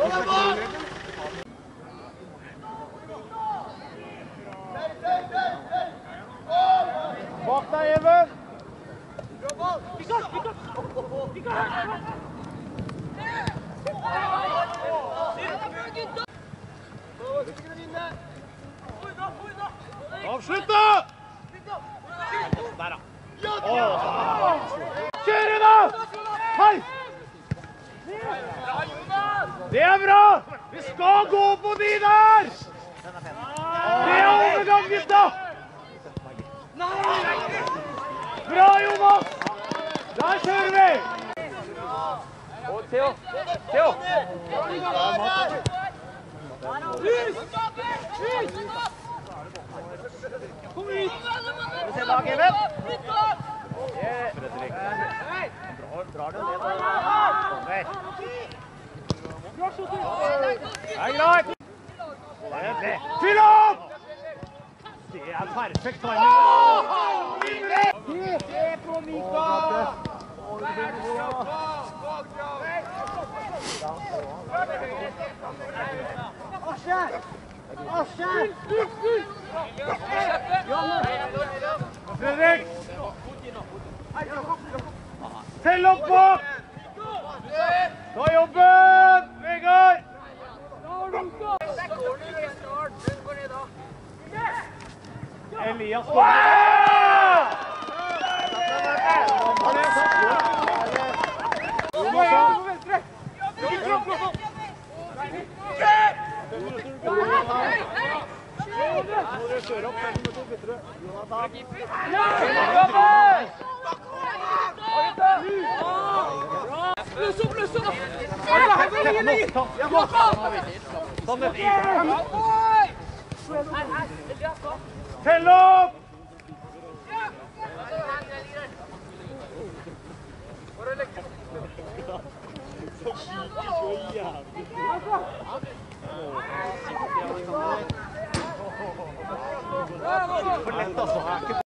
Bak deg, Even! Avslutt da! Der da! Kjør da! Hei! Det er bra! Vi skal gå på de der! Det er overgang, gutta! Bra, Jonas! Der kjører vi! Og Theo! Theo! Kom ut! Vi ser lag, Even! Fredrik. Drar det ned. Det er greit! Fyll opp! Det er perfekt timing. Se på Mika! Asje! Asje! Fredrik! Tell opp bak! Ta jobben! Vegard! Elias kommer! Løs opp! Tell opp! For lett, altså.